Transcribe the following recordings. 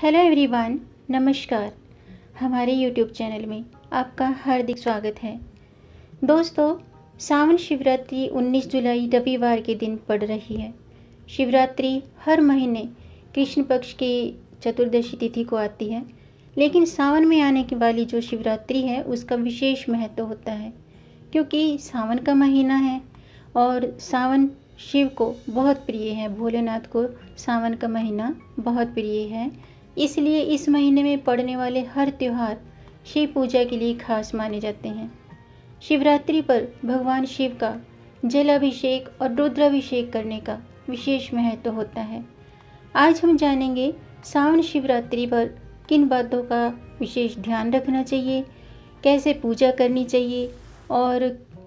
Hello everyone, नमस्कार। हमारे YouTube channel में आपका हार्दिक स्वागत है। दोस्तों, सावन शिवरात्रि 19 जुलाई रविवार के दिन पड़ रही है। शिवरात्रि हर महीने कृष्ण पक्ष की चतुर्दशी तिथि को आती है, लेकिन सावन में आने की वाली जो शिवरात्रि है उसका विशेष महत्व होता है, क्योंकि सावन का महीना है और सावन शिव को बहुत प्रिय है। भोलेनाथ को सावन का महीना बहुत प्रिय है, इसलिए इस महीने में पड़ने वाले हर त्यौहार शिव पूजा के लिए खास माने जाते हैं। शिवरात्रि पर भगवान शिव का जलाभिषेक और रुद्राभिषेक करने का विशेष महत्व होता है। आज हम जानेंगे सावन शिवरात्रि पर किन बातों का विशेष ध्यान रखना चाहिए, कैसे पूजा करनी चाहिए और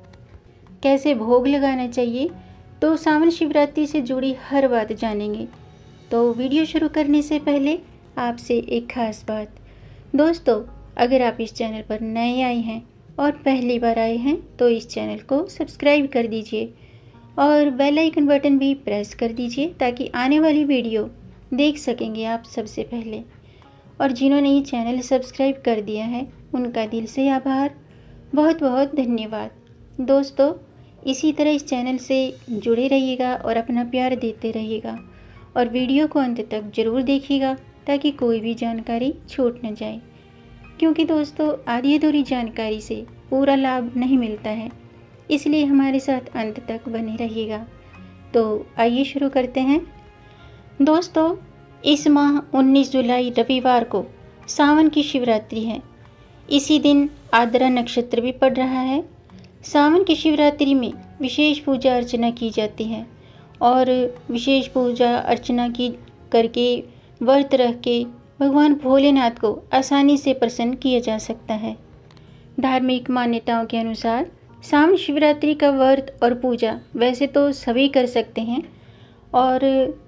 कैसे भोग लगाना चाहिए। तो सावन शिवरात्रि से जुड़ी हर बात जानेंगे। तो वीडियो शुरू करने से पहले आपसे एक खास बात। दोस्तों, अगर आप इस चैनल पर नए आए हैं और पहली बार आए हैं तो इस चैनल को सब्सक्राइब कर दीजिए और बेल आइकन बटन भी प्रेस कर दीजिए, ताकि आने वाली वीडियो देख सकेंगे आप सबसे पहले। और जिन्होंने ये चैनल सब्सक्राइब कर दिया है उनका दिल से आभार, बहुत बहुत धन्यवाद। दोस्तों, इसी तरह इस चैनल से जुड़े रहिएगा और अपना प्यार देते रहिएगा और वीडियो को अंत तक ज़रूर देखिएगा, ताकि कोई भी जानकारी छूट न जाए, क्योंकि दोस्तों आधी अधूरी जानकारी से पूरा लाभ नहीं मिलता है, इसलिए हमारे साथ अंत तक बने रहिएगा। तो आइए शुरू करते हैं। दोस्तों, इस माह 19 जुलाई रविवार को सावन की शिवरात्रि है। इसी दिन आद्रा नक्षत्र भी पड़ रहा है। सावन की शिवरात्रि में विशेष पूजा अर्चना की जाती है और विशेष पूजा अर्चना की करके व्रत रख के भगवान भोलेनाथ को आसानी से प्रसन्न किया जा सकता है। धार्मिक मान्यताओं के अनुसार सावन शिवरात्रि का व्रत और पूजा वैसे तो सभी कर सकते हैं, और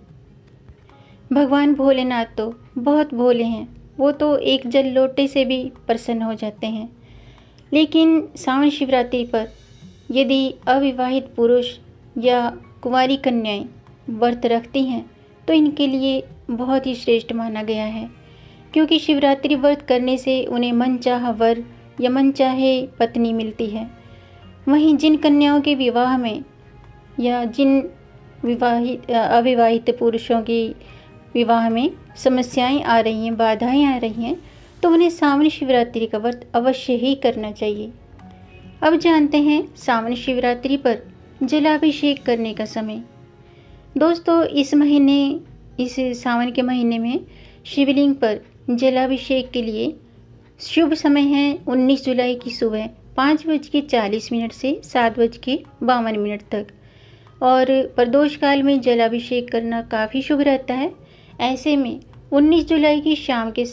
भगवान भोलेनाथ तो बहुत भोले हैं, वो तो एक जल लोटे से भी प्रसन्न हो जाते हैं। लेकिन सावन शिवरात्रि पर यदि अविवाहित पुरुष या कुंवारी कन्याएं व्रत रखती हैं तो इनके लिए बहुत ही श्रेष्ठ माना गया है, क्योंकि शिवरात्रि व्रत करने से उन्हें मनचाहा वर या मनचाहे पत्नी मिलती है। वहीं जिन कन्याओं के विवाह में या जिन अविवाहित पुरुषों के विवाह में समस्याएं आ रही हैं, बाधाएं आ रही हैं, तो उन्हें सावन शिवरात्रि का व्रत अवश्य ही करना चाहिए। अब जानते हैं सावन शिवरात्रि पर जलाभिषेक करने का समय। दोस्तों, इस सावन के महीने में शिवलिंग पर जलाभिषेक के लिए शुभ समय है 19 जुलाई की सुबह 5:40 से 7:52 तक, और प्रदोष काल में जलाभिषेक करना काफ़ी शुभ रहता है। ऐसे में 19 जुलाई की शाम के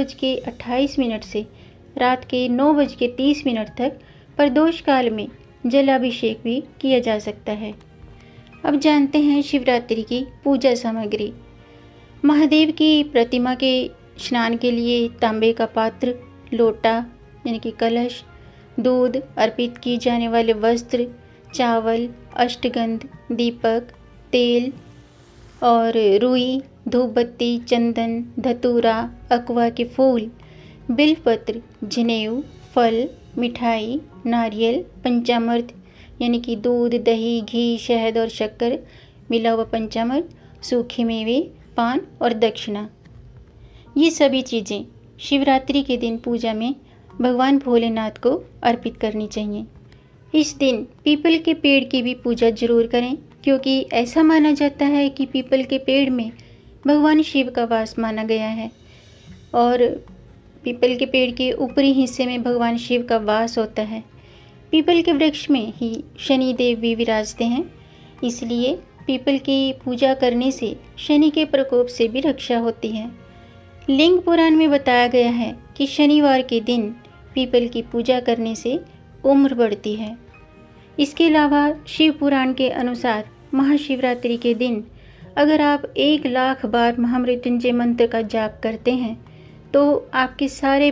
7:28 से रात के 9:30 तक प्रदोष काल में जलाभिषेक भी किया जा सकता है। अब जानते हैं शिवरात्रि की पूजा सामग्री। महादेव की प्रतिमा के स्नान के लिए तांबे का पात्र, लोटा यानी कि कलश, दूध, अर्पित किए जाने वाले वस्त्र, चावल, अष्टगंध, दीपक, तेल और रुई, धूपबत्ती, चंदन, धतूरा, अकवा के फूल, बिल्वपत्र, जनेऊ, फल, मिठाई, नारियल, पंचामृत यानी कि दूध, दही, घी, शहद और शक्कर मिला हुआ पंचामृत, सूखे मेवे, पान और दक्षिणा, ये सभी चीज़ें शिवरात्रि के दिन पूजा में भगवान भोलेनाथ को अर्पित करनी चाहिए। इस दिन पीपल के पेड़ की भी पूजा जरूर करें, क्योंकि ऐसा माना जाता है कि पीपल के पेड़ में भगवान शिव का वास माना गया है, और पीपल के पेड़ के ऊपरी हिस्से में भगवान शिव का वास होता है। पीपल के वृक्ष में ही शनि देव भी विराजते हैं, इसलिए पीपल की पूजा करने से शनि के प्रकोप से भी रक्षा होती है। लिंग पुराण में बताया गया है कि शनिवार के दिन पीपल की पूजा करने से उम्र बढ़ती है। इसके अलावा शिव पुराण के अनुसार महाशिवरात्रि के दिन अगर आप 1,00,000 बार महामृत्युंजय मंत्र का जाप करते हैं तो आपके सारे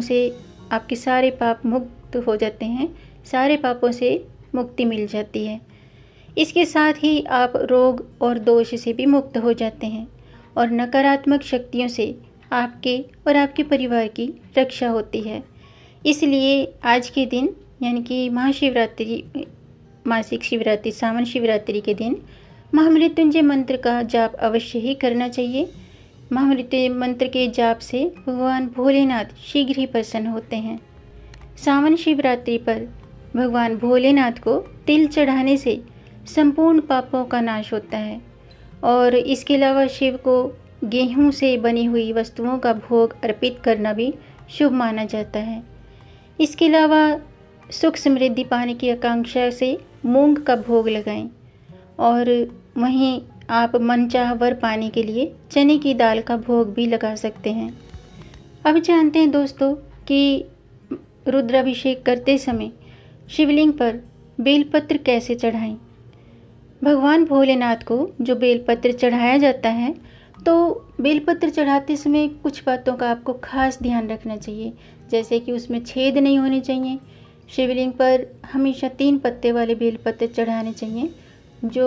पाप मुक्त हो जाते हैं, सारे पापों से मुक्ति मिल जाती है। इसके साथ ही आप रोग और दोष से भी मुक्त हो जाते हैं और नकारात्मक शक्तियों से आपके और आपके परिवार की रक्षा होती है। इसलिए आज के दिन यानी कि महाशिवरात्रि, मासिक शिवरात्रि, सावन शिवरात्रि के दिन महामृत्युंजय मंत्र का जाप अवश्य ही करना चाहिए। महामृत्युंजय मंत्र के जाप से भगवान भोलेनाथ शीघ्र ही प्रसन्न होते हैं। सावन शिवरात्रि पर भगवान भोलेनाथ को तिल चढ़ाने से संपूर्ण पापों का नाश होता है और इसके अलावा शिव को गेहूं से बनी हुई वस्तुओं का भोग अर्पित करना भी शुभ माना जाता है। इसके अलावा सुख समृद्धि पाने की आकांक्षा से मूंग का भोग लगाएं और वहीं आप मनचाह वर पाने के लिए चने की दाल का भोग भी लगा सकते हैं। अब जानते हैं दोस्तों कि रुद्राभिषेक करते समय शिवलिंग पर बेलपत्र कैसे चढ़ाएं। भगवान भोलेनाथ को जो बेलपत्र चढ़ाया जाता है, तो बेलपत्र चढ़ाते समय कुछ बातों का आपको खास ध्यान रखना चाहिए, जैसे कि उसमें छेद नहीं होने चाहिए। शिवलिंग पर हमेशा 3 पत्ते वाले बेलपत्र चढ़ाने चाहिए जो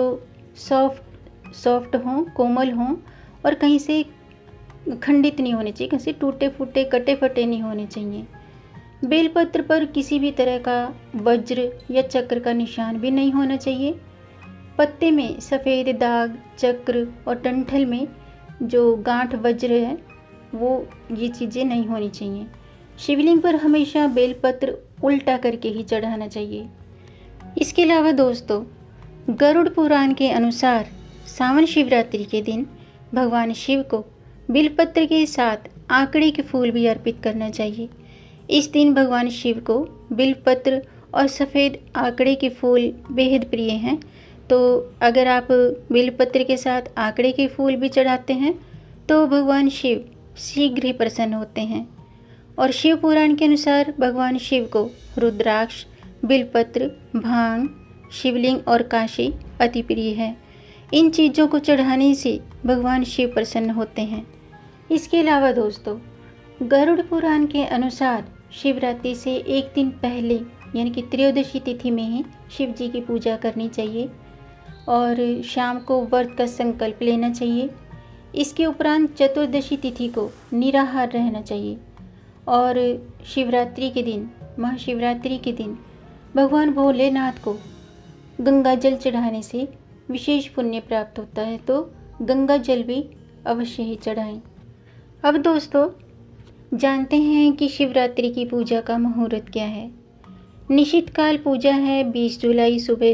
सॉफ्ट हों, कोमल हों और कहीं से खंडित नहीं होने चाहिए, कहीं से टूटे फूटे कटे फटे नहीं होने चाहिए। बेलपत्र पर किसी भी तरह का वज्र या चक्र का निशान भी नहीं होना चाहिए। पत्ते में सफ़ेद दाग, चक्र और डंठल में जो गांठ वज्र है ये चीज़ें नहीं होनी चाहिए। शिवलिंग पर हमेशा बेलपत्र उल्टा करके ही चढ़ाना चाहिए। इसके अलावा दोस्तों, गरुड़ पुराण के अनुसार सावन शिवरात्रि के दिन भगवान शिव को बेलपत्र के साथ आंकड़े के फूल भी अर्पित करना चाहिए। इस दिन भगवान शिव को बेलपत्र और सफ़ेद आंकड़े के फूल बेहद प्रिय हैं, तो अगर आप बेलपत्र के साथ आंकड़े के फूल भी चढ़ाते हैं तो भगवान शिव शीघ्र ही प्रसन्न होते हैं। और शिव पुराण के अनुसार भगवान शिव को रुद्राक्ष, बेलपत्र, भांग, शिवलिंग और काशी अति प्रिय है। इन चीज़ों को चढ़ाने से भगवान शिव प्रसन्न होते हैं। इसके अलावा दोस्तों, गरुड़ पुराण के अनुसार शिवरात्रि से एक दिन पहले यानी कि त्रयोदशी तिथि में ही शिव जी की पूजा करनी चाहिए और शाम को व्रत का संकल्प लेना चाहिए। इसके उपरांत चतुर्दशी तिथि को निराहार रहना चाहिए और शिवरात्रि के दिन, महाशिवरात्रि के दिन भगवान भोलेनाथ को गंगा जल चढ़ाने से विशेष पुण्य प्राप्त होता है, तो गंगा जल भी अवश्य ही चढ़ाएं। अब दोस्तों जानते हैं कि शिवरात्रि की पूजा का मुहूर्त क्या है। निश्चित काल पूजा है 20 जुलाई सुबह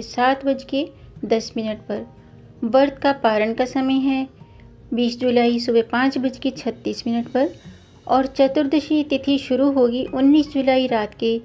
7:10 पर। व्रत का पारण का समय है 20 जुलाई सुबह 5:36 पर और चतुर्दशी तिथि शुरू होगी 19 जुलाई रात के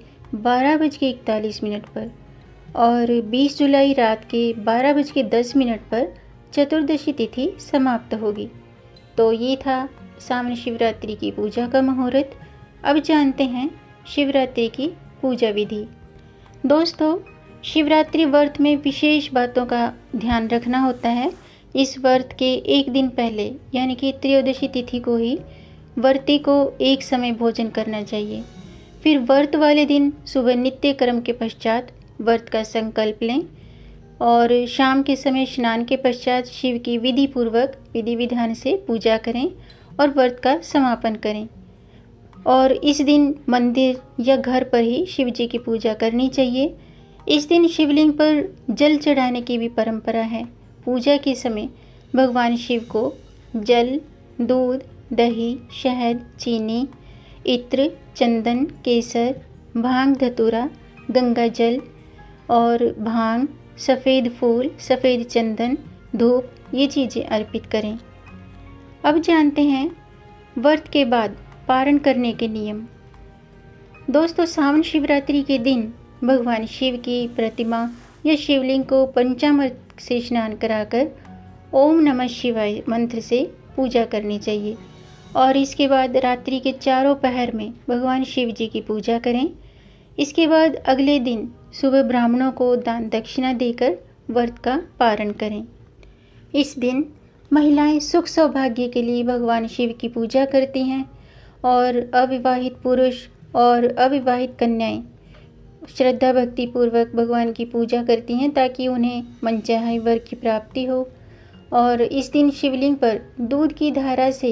12:41 पर और 20 जुलाई रात के 12:10 पर चतुर्दशी तिथि समाप्त होगी। तो ये था सावन शिवरात्रि की पूजा का मुहूर्त। अब जानते हैं शिवरात्रि की पूजा विधि। दोस्तों, शिवरात्रि व्रत में विशेष बातों का ध्यान रखना होता है। इस व्रत के एक दिन पहले यानी कि त्रयोदशी तिथि को ही व्रती को एक समय भोजन करना चाहिए। फिर व्रत वाले दिन सुबह नित्य कर्म के पश्चात व्रत का संकल्प लें और शाम के समय स्नान के पश्चात शिव की विधि पूर्वक विधि विधान से पूजा करें और व्रत का समापन करें। और इस दिन मंदिर या घर पर ही शिव जी की पूजा करनी चाहिए। इस दिन शिवलिंग पर जल चढ़ाने की भी परंपरा है। पूजा के समय भगवान शिव को जल, दूध, दही, शहद, चीनी, इत्र, चंदन, केसर, भांग धतूरा, गंगा जल और भांग, सफ़ेद फूल, सफ़ेद चंदन, धूप ये चीज़ें अर्पित करें। अब जानते हैं व्रत के बाद पारण करने के नियम। दोस्तों, सावन शिवरात्रि के दिन भगवान शिव की प्रतिमा या शिवलिंग को पंचामृत से स्नान कराकर ओम नमः शिवाय मंत्र से पूजा करनी चाहिए और इसके बाद रात्रि के चारों पहर में भगवान शिव जी की पूजा करें। इसके बाद अगले दिन सुबह ब्राह्मणों को दान दक्षिणा देकर व्रत का पारण करें। इस दिन महिलाएं सुख सौभाग्य के लिए भगवान शिव की पूजा करती हैं और अविवाहित पुरुष और अविवाहित कन्याएं श्रद्धा भक्ति पूर्वक भगवान की पूजा करती हैं ताकि उन्हें मनचाहे वर की प्राप्ति हो। और इस दिन शिवलिंग पर दूध की धारा से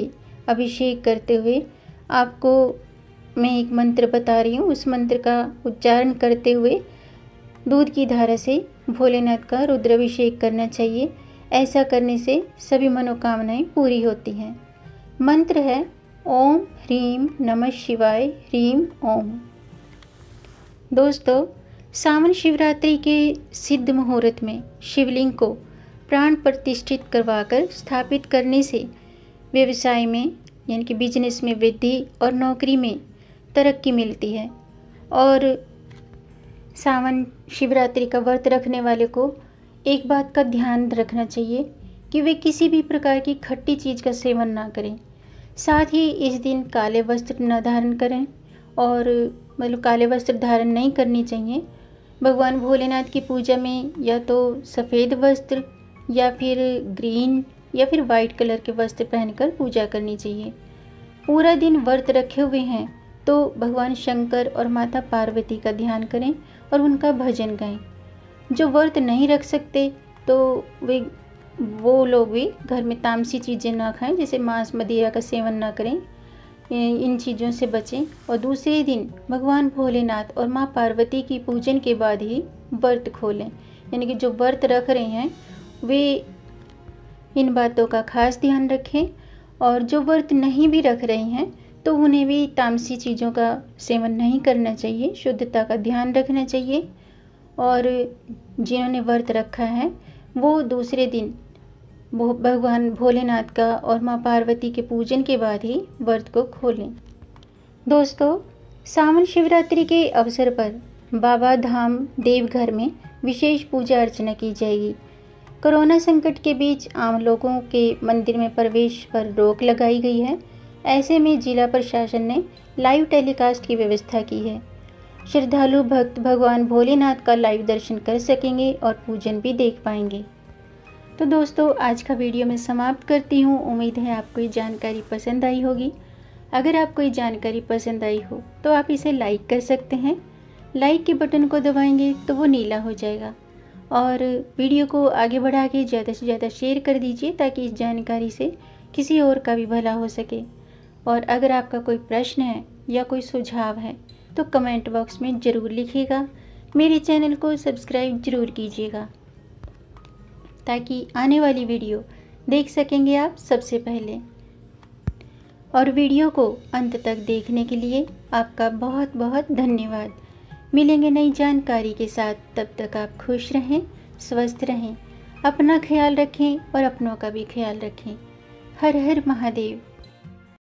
अभिषेक करते हुए आपको मैं एक मंत्र बता रही हूँ। उस मंत्र का उच्चारण करते हुए दूध की धारा से भोलेनाथ का रुद्राभिषेक करना चाहिए। ऐसा करने से सभी मनोकामनाएं पूरी होती हैं। मंत्र है ओम ह्रीम नमः शिवाय ह्रीम ओम। दोस्तों, सावन शिवरात्रि के सिद्ध मुहूर्त में शिवलिंग को प्राण प्रतिष्ठित करवाकर स्थापित करने से व्यवसाय में यानी कि बिजनेस में वृद्धि और नौकरी में तरक्की मिलती है। और सावन शिवरात्रि का व्रत रखने वाले को एक बात का ध्यान रखना चाहिए कि वे किसी भी प्रकार की खट्टी चीज़ का सेवन ना करें। साथ ही इस दिन काले वस्त्र न धारण करें और काले वस्त्र धारण नहीं करनी चाहिए। भगवान भोलेनाथ की पूजा में या तो सफ़ेद वस्त्र या फिर ग्रीन या फिर वाइट कलर के वस्त्र पहनकर पूजा करनी चाहिए। पूरा दिन व्रत रखे हुए हैं तो भगवान शंकर और माता पार्वती का ध्यान करें और उनका भजन गाएं। जो व्रत नहीं रख सकते तो वो लोग भी घर में तामसी चीज़ें ना खाएं, जैसे मांस मदिरा का सेवन ना करें, इन चीज़ों से बचें। और दूसरे दिन भगवान भोलेनाथ और माँ पार्वती की पूजन के बाद ही व्रत खोलें। यानी कि जो व्रत रख रहे हैं वे इन बातों का खास ध्यान रखें, और जो व्रत नहीं भी रख रहे हैं तो उन्हें भी तामसी चीज़ों का सेवन नहीं करना चाहिए, शुद्धता का ध्यान रखना चाहिए। और जिन्होंने व्रत रखा है वो दूसरे दिन भगवान भोलेनाथ का और माँ पार्वती के पूजन के बाद ही व्रत को खोलें। दोस्तों, सावन शिवरात्रि के अवसर पर बाबा धाम देवघर में विशेष पूजा अर्चना की जाएगी। कोरोना संकट के बीच आम लोगों के मंदिर में प्रवेश पर रोक लगाई गई है। ऐसे में जिला प्रशासन ने लाइव टेलीकास्ट की व्यवस्था की है। श्रद्धालु भक्त भगवान भोलेनाथ का लाइव दर्शन कर सकेंगे और पूजन भी देख पाएंगे। तो दोस्तों, आज का वीडियो मैं समाप्त करती हूँ। उम्मीद है आपको ये जानकारी पसंद आई होगी। अगर आपको ये जानकारी पसंद आई हो तो आप इसे लाइक कर सकते हैं। लाइक के बटन को दबाएंगे तो वो नीला हो जाएगा। और वीडियो को आगे बढ़ा के ज़्यादा से ज़्यादा शेयर कर दीजिए ताकि इस जानकारी से किसी और का भी भला हो सके। और अगर आपका कोई प्रश्न है या कोई सुझाव है तो कमेंट बॉक्स में ज़रूर लिखिएगा। मेरे चैनल को सब्सक्राइब ज़रूर कीजिएगा ताकि आने वाली वीडियो देख सकेंगे आप सबसे पहले। और वीडियो को अंत तक देखने के लिए आपका बहुत बहुत धन्यवाद। मिलेंगे नई जानकारी के साथ, तब तक आप खुश रहें, स्वस्थ रहें, अपना ख्याल रखें और अपनों का भी ख्याल रखें। हर हर महादेव।